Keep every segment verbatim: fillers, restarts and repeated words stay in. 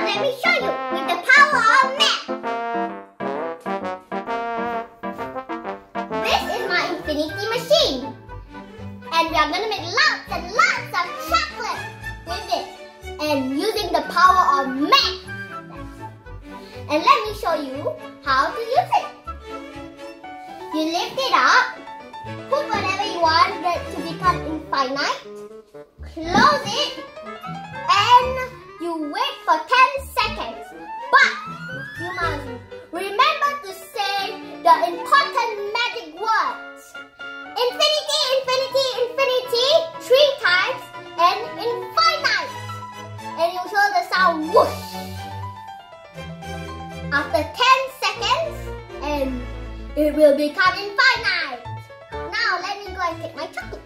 let me show you with the power of math. This is my infinity machine. And we are going to make lots and lots of chocolate with it. And using the power of math. And let me show you how to use it. You lift it up. Put whatever you want it to become infinite. Close it. And you wait for ten seconds. But you must remember to say the important magic words. Infinity, infinity, infinity. Three times. And infinite. And you hear the sound whoosh. After ten seconds. And it will become infinite. Now let me go and take my chocolate.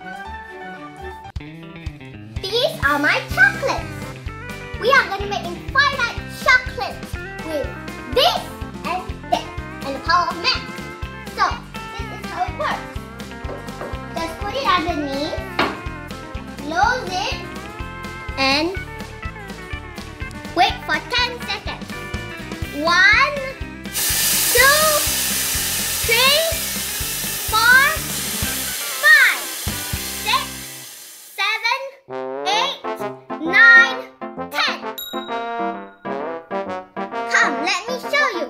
These are my chocolates. We are going to make infinite chocolates with this and this and the power of math. So, this is how it works. Just put it underneath, close it, and wait for ten seconds. One, two, three, four, five, six, seven, eight, nine, ten. Come, let me show you.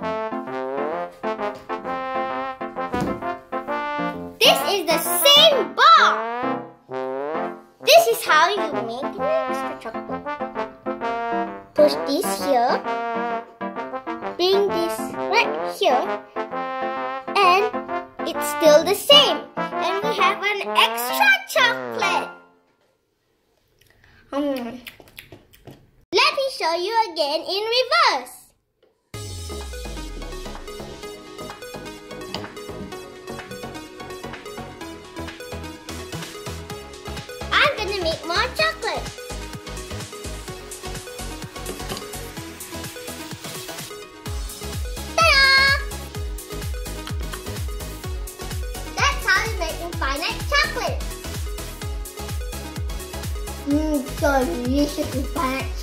This is the same bar. This is how you make an extra chocolate. Push this here. Bring this right here. And it's still the same. And we have an extra chocolate. Mm. Let me show you again in reverse. I'm gonna make more chocolate. Infinite chocolate. Mmm, delicious infinite